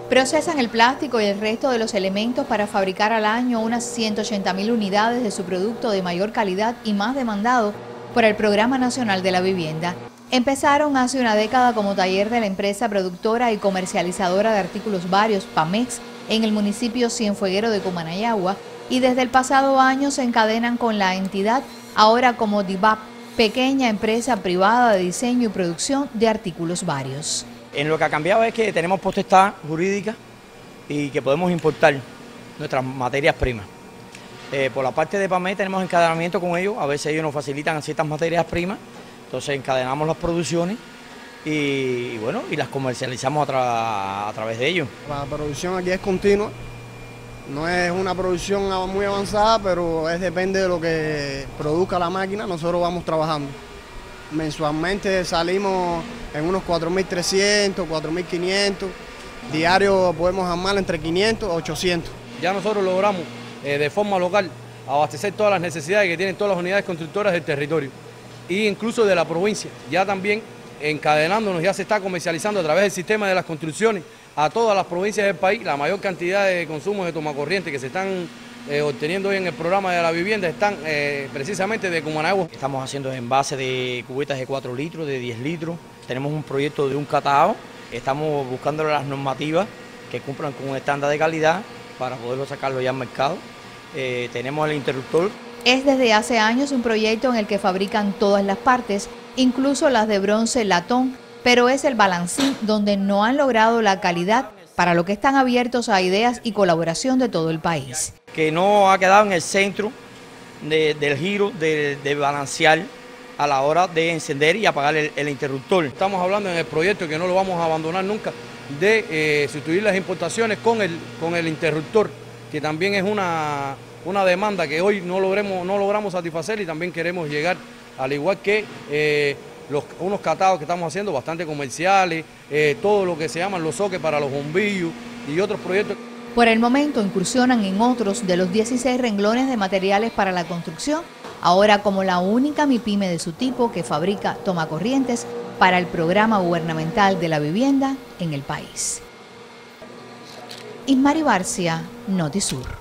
Procesan el plástico y el resto de los elementos para fabricar al año unas 180.000 unidades de su producto de mayor calidad y más demandado por el Programa Nacional de la Vivienda. Empezaron hace una década como taller de la empresa productora y comercializadora de artículos varios, Pamex, en el municipio Cienfueguero de Comanayagua, y desde el pasado año se encadenan con la entidad, ahora como DIVAP, pequeña empresa privada de diseño y producción de artículos varios. En lo que ha cambiado es que tenemos potestad jurídica y que podemos importar nuestras materias primas. Por la parte de PAMEX tenemos encadenamiento con ellos, a veces ellos nos facilitan ciertas materias primas, entonces encadenamos las producciones y bueno, y las comercializamos a través de ellos. La producción aquí es continua, no es una producción muy avanzada, pero depende de lo que produzca la máquina, nosotros vamos trabajando. Mensualmente salimos en unos 4.300, 4.500, diario podemos armar entre 500 a 800. Ya nosotros logramos de forma local abastecer todas las necesidades que tienen todas las unidades constructoras del territorio e incluso de la provincia. Ya también encadenándonos, ya se está comercializando a través del sistema de las construcciones a todas las provincias del país. La mayor cantidad de consumos de tomacorriente que se están obteniendo hoy en el programa de la vivienda están precisamente de Comanagua. Estamos haciendo envases de cubetas de 4 litros, de 10 litros. Tenemos un proyecto de un catado. Estamos buscando las normativas que cumplan con un estándar de calidad para poderlo sacarlo ya al mercado. Tenemos el interruptor. Es desde hace años un proyecto en el que fabrican todas las partes, incluso las de bronce latón, pero es el balancín donde no han logrado la calidad, para lo que están abiertos a ideas y colaboración de todo el país. Que no ha quedado en el centro del giro de balancear a la hora de encender y apagar el interruptor. Estamos hablando en el proyecto, que no lo vamos a abandonar nunca, de sustituir las importaciones con el interruptor, que también es una demanda que hoy no logramos satisfacer, y también queremos llegar, al igual que unos catados que estamos haciendo bastante comerciales, todo lo que se llaman los soques para los bombillos y otros proyectos. Por el momento incursionan en otros de los 16 renglones de materiales para la construcción, ahora como la única MIPYME de su tipo que fabrica tomacorrientes para el Programa Gubernamental de la Vivienda en el país. Ismari Barcia, Notisur.